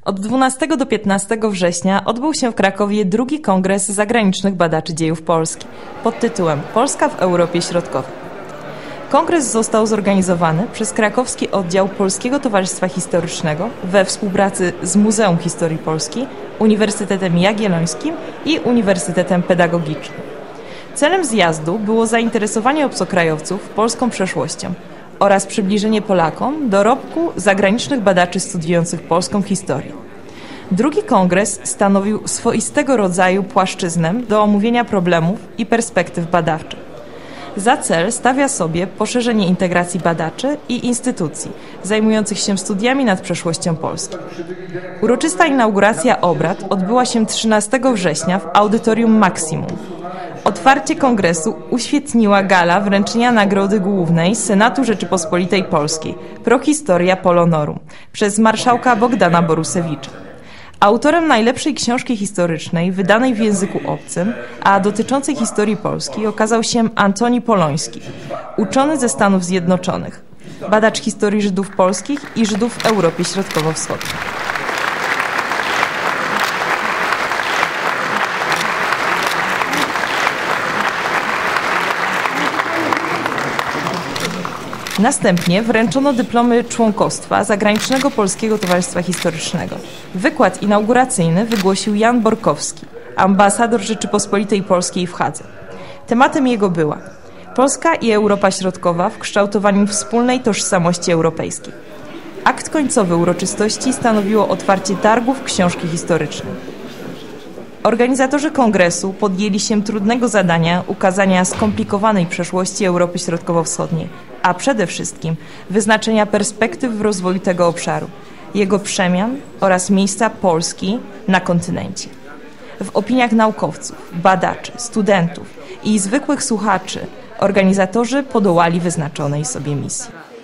Od 12 do 15 września odbył się w Krakowie drugi kongres zagranicznych badaczy dziejów Polski pod tytułem Polska w Europie Środkowej. Kongres został zorganizowany przez krakowski oddział Polskiego Towarzystwa Historycznego we współpracy z Muzeum Historii Polski, Uniwersytetem Jagiellońskim i Uniwersytetem Pedagogicznym. Celem zjazdu było zainteresowanie obcokrajowców polską przeszłością oraz przybliżenie Polakom dorobku zagranicznych badaczy studiujących polską historię. Drugi kongres stanowił swoistego rodzaju płaszczyznę do omówienia problemów i perspektyw badawczych. Za cel stawia sobie poszerzenie integracji badaczy i instytucji zajmujących się studiami nad przeszłością Polski. Uroczysta inauguracja obrad odbyła się 13 września w Audytorium Maximum. Otwarcie kongresu uświetniła gala wręczenia Nagrody Głównej Senatu Rzeczypospolitej Polskiej Pro Historia Polonorum przez marszałka Bogdana Borusewicza. Autorem najlepszej książki historycznej wydanej w języku obcym, a dotyczącej historii Polski okazał się Antoni Poloński, uczony ze Stanów Zjednoczonych, badacz historii Żydów polskich i Żydów w Europie Środkowo-Wschodniej. Następnie wręczono dyplomy członkostwa Zagranicznego Polskiego Towarzystwa Historycznego. Wykład inauguracyjny wygłosił Jan Borkowski, ambasador Rzeczypospolitej Polskiej w Hadze. Tematem jego była Polska i Europa Środkowa w kształtowaniu wspólnej tożsamości europejskiej. Akt końcowy uroczystości stanowiło otwarcie targów książki historycznej. Organizatorzy kongresu podjęli się trudnego zadania ukazania skomplikowanej przeszłości Europy Środkowo-Wschodniej, a przede wszystkim wyznaczenia perspektyw w rozwoju tego obszaru, jego przemian oraz miejsca Polski na kontynencie. W opiniach naukowców, badaczy, studentów i zwykłych słuchaczy organizatorzy podołali wyznaczonej sobie misji.